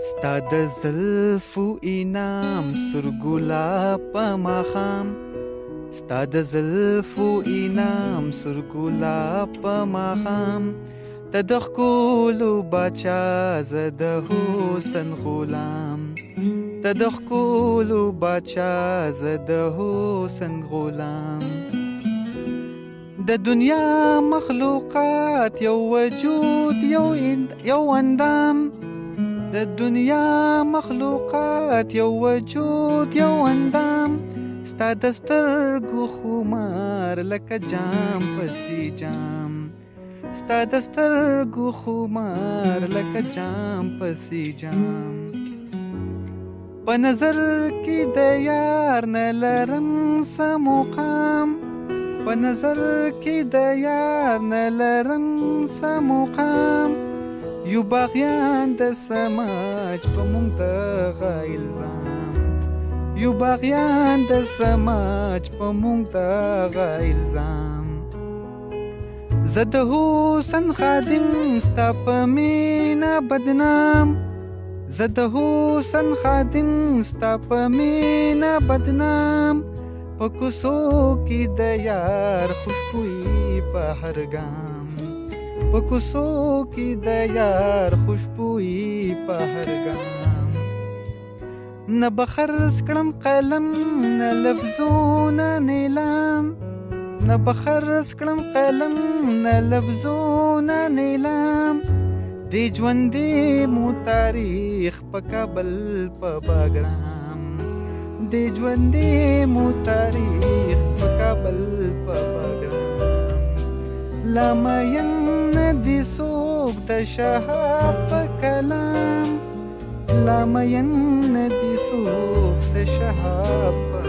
ستا د زلفو انعام سرګلا په ماښام ستا د زلفو انعام سرګلا په ماښام ته د ښکلو باچا زه د حسن غلام ته د ښکلو باچا زه د حسن غلام د دنیا مخلوقات یو وجود یو اندام د دنیا مخلوقات یو وجود یو اندام ستا د سترګو خمار لکه جام پسې جام ستا د سترګو خمار لکه جام پسې جام په نظر کې د یار نه لرم څه مقام په نظر کې د یار نه لرم څه مقام یو باغیان د سماج په مونږ دغه الزام یو باغیان د سماج په مونږ دغه الزام زه د حسن خادم ستا په مینه بدنام زه د حسن خادم ستا په مینه بدنام په کوڅو کې د یار خوشبويي په هر ګام په کوڅو کې د یار خوشبويي په هر ګام نه بخرس کړم قلم نه لفظونه نیلام نه بخرس کړم قلم نه لفظونه نیلام دی ژوندې مو تاریخ په کابل په باګرام دی ژوندې مو تاریخ په کابل په باګرام لا مین ندی څوک د شهاب په کلام لا مین ندی څوک د شهاب